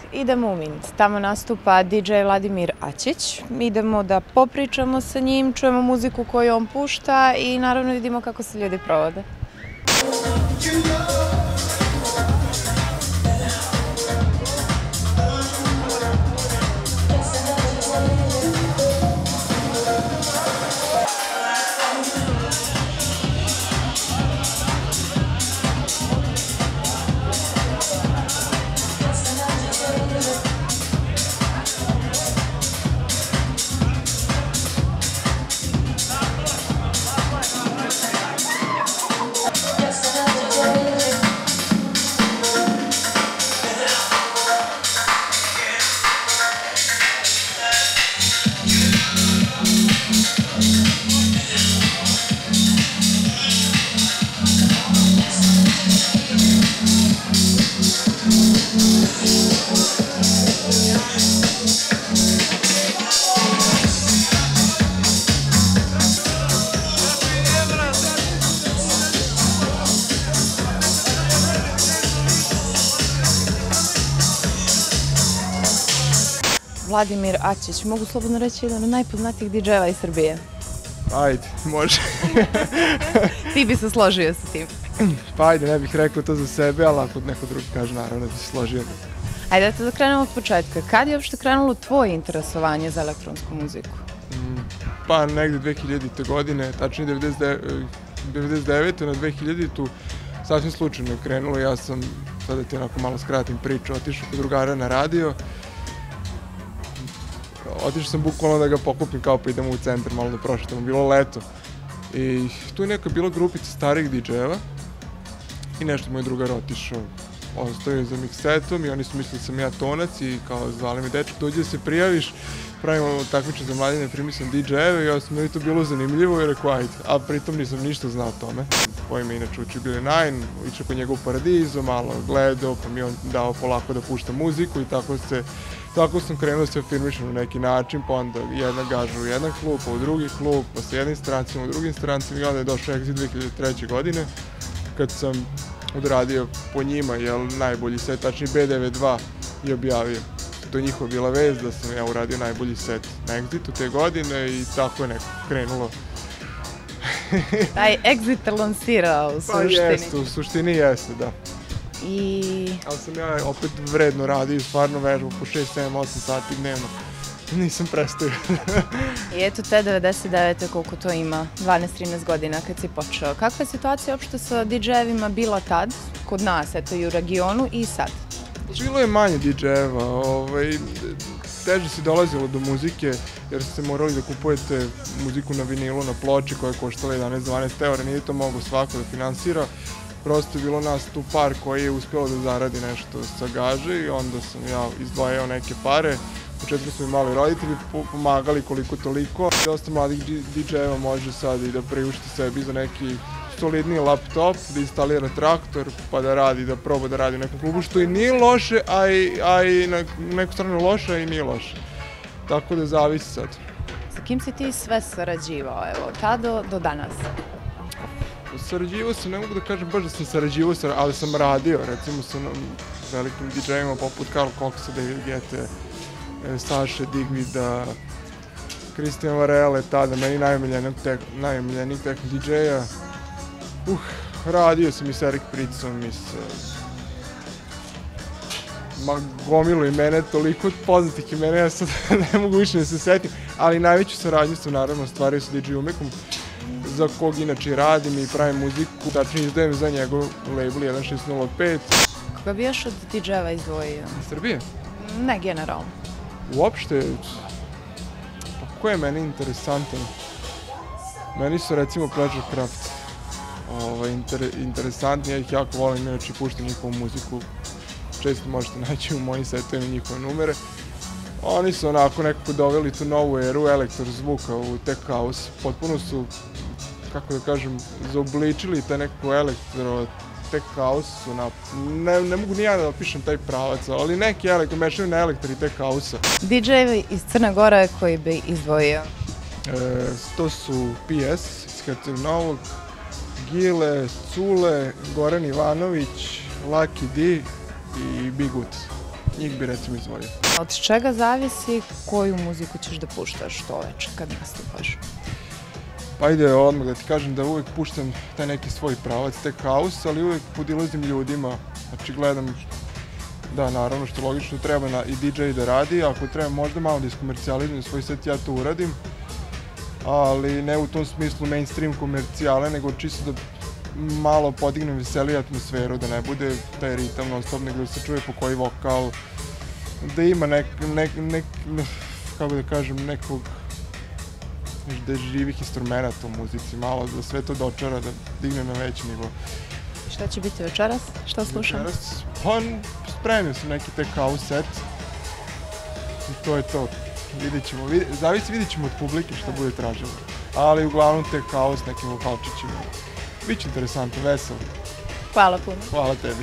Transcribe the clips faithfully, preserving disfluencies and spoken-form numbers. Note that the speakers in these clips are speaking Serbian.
idemo u Mint. Tamo nastupa D J Vladimir Aćić. Idemo da popričamo sa njim, čujemo muziku koju on pušta i naravno vidimo kako se ljudi provode. Vladimir Aćić, mogu slobodno reći jedan od najpoznatijih D J-eva iz Srbije. Ajde, može. Ti bi se složio sa tim? Pa ajde, ne bih rekao to za sebe, ali ako neko drugi kaže, naravno da bi se složio. Ajde, da krenemo od početka. Kad je uopšte krenulo tvoje interesovanje za elektronsku muziku? Pa negde dve hiljadite. godine, tačnije devedeset devete. na dve hiljaditu. Sasvim slučajno je krenulo. Ja sam, sada ti onako malo skratim priču, otišao kod drugara na radio. Otišao sam bukvalno da ga pokupim kao pa idemo u centar, malo da prošetamo, bilo leto. I tu je neka bila grupica starih D J-eva i nešto moj drugar otišao, ostao je za miksetom i oni su mislili da sam ja tonac i kao zvali me dečak, dođi da se prijaviš, pravimo takmičenje za mladine, primio sam D J-eve i ja sam mi to bilo zanimljivo i rekao ajde, a pritom nisam ništa znao o tome. Koji me inače učio Billy Nine, išao po njegovu Paradizo, malo gledao, pa mi on dao polako da pušta muziku i tako se Tako sam krenuo da se afirmišem na neki način, pa onda jedna gaža u jedan klub, pa u drugi klub, pa sa jednim strancima, u drugim strancima i onda je došao Exit dve hiljade treće. godine, kad sam odradio po njima, jel, najbolji set, tačnije B devedeset dva je objavio. To je njihova bila vez da sam ja uradio najbolji set na Exitu te godine i tako je nekako krenulo. Taj Exit te lansirao u suštini. Pa jeste, u suštini jeste, da. I... Ali sam ja opet vredno radio i stvarno vežbao po šest, sedam, osam sati dnevno. Nisam prestao. I eto te devedeset devete. koliko to ima, dvanaest trinaest godina kad si počeo. Kakva je situacija uopšte sa D J-evima bila tad, kod nas, eto i u regionu i sad? Bilo je manje D J-eva, teže si dolazilo do muzike jer ste morali da kupujete muziku na vinilu, na ploči koja je koštala jedanaest do dvanaest eura, nije to mogo svako da finansira. Prosto je bilo nas tu par koji je uspjelo da zaradi nešto sa gaže i onda sam ja izdvajao neke pare. U početku su mi mali roditelji pomagali koliko toliko. Dosta mladih D J-eva može sad i da priušti sebi za neki solidniji laptop, da instalira traktor pa da radi, da proba da radi u nekom klubu, što i nije loše, a i na neku stranu loše, a i nije loše. Tako da zavisi sad. Sa kim si ti sve sarađivao, evo, od tada do danas? Sarađivao sam, ne mogu da kažem baš da sam sarađivao, ali sam radio, recimo sa velikim D J-ima poput Karl Coxa, David Guette, Saše Digvida, Christian Varela, tada meni najomiljenijih techno D J-a. Uh, radio sam i s Eric Pritzom i sa... Ma gomilu imene, toliko poznatih imena, ja sad ne mogu više da se setim, ali najveću saradnju sam naravno stvario sa D J Umekom, za kog inače radim i pravim muziku, tačnije izdajem za njegov label jedan šest nula pet. Koga bi još od D J-eva izdvojio? Srbije? Ne, generalno. Uopšte, pa ko je meni interesantan? Meni su recimo Pleasure Craft interesantni, ja ih jako volim, inače puštam njihovu muziku. Često možete naći u mojim setovima njihove numere. Oni su onako nekako doveli tu novu eru elektro zvuka u tech house. Potpuno su, kako da kažem, zaobličili taj nekako elektro tech house. Ne mogu ni ja da opišem taj pravac, ali neki elektro, mešaju na elektro i tech house-a. D J iz Crne Gore koji bi izdvojio? To su P S iz Herceg Novog, Gile, Cule, Goran Ivanović, Lucky D i Bigut. njih bi recimo izvojio. Od čega zavisi koju muziku ćeš da puštaš to veče kad nastupaš? Pa ide odmah da ti kažem da uvek puštam taj neki svoj pravac, tek house, ali uvek podilazim ljudima, znači gledam, da naravno što logično treba na, i di džej da radi, ako treba možda malo da iskomercijalizujem svoj set, ja to uradim, ali ne u tom smislu mainstream komercijale, nego čisto da malo podignem veseliju atmosferu, da ne bude taj ritam non stop, nego da se čuje po koji vokal, da ima nek, nek, nek, kako da kažem, nekog, da je živih instrumenta u muzici, malo da sve to dočara, da digne na veći nivo. Šta će biti večeras? Šta slušam? Večeras, pa spremio sam neki tek house set i to je to. Vidjet ćemo, vid, zavisi vidjet ćemo od publike što bude tražilo. Ali uglavnom tek house nekim vokalčićima. Biće interesantno, veselo. Hvala puno. Hvala tebi.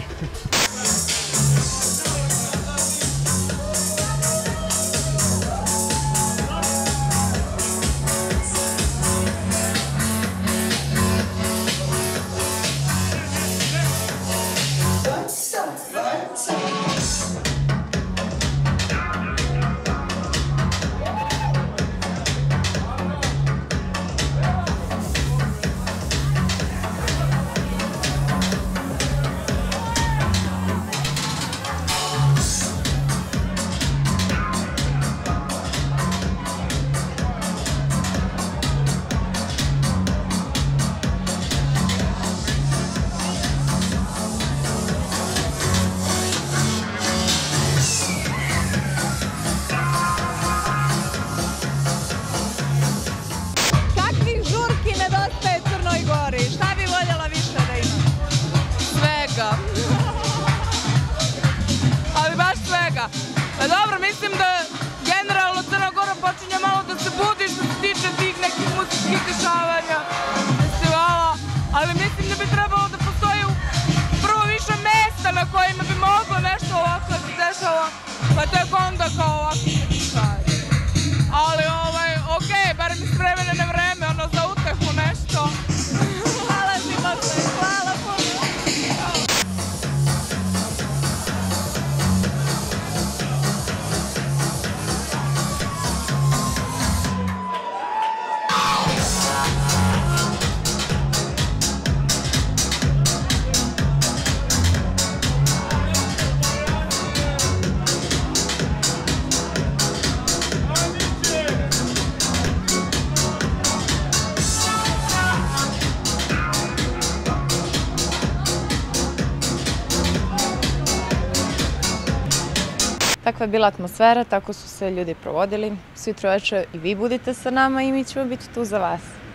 Šta bi voljela više da ima? Svega. Ali baš svega. Pa dobro, mislim da generalno Crna Gora počinje malo da se budi što se tiče tih nekih muzičkih dešavanja, festivala, ali mislim da bi trebalo da postoji prvo više mesta na kojima bi moglo nešto ovako da se dešava, pa tek onda kao ovakve neke stvari. Ali ovaj, okej, barem iz vremena na vreme, ono za utehu nešto. Hvala puno. Takva je bila atmosfera, tako su se ljudi provodili. Sutra večer i vi budite sa nama i mi ćemo biti tu za vas.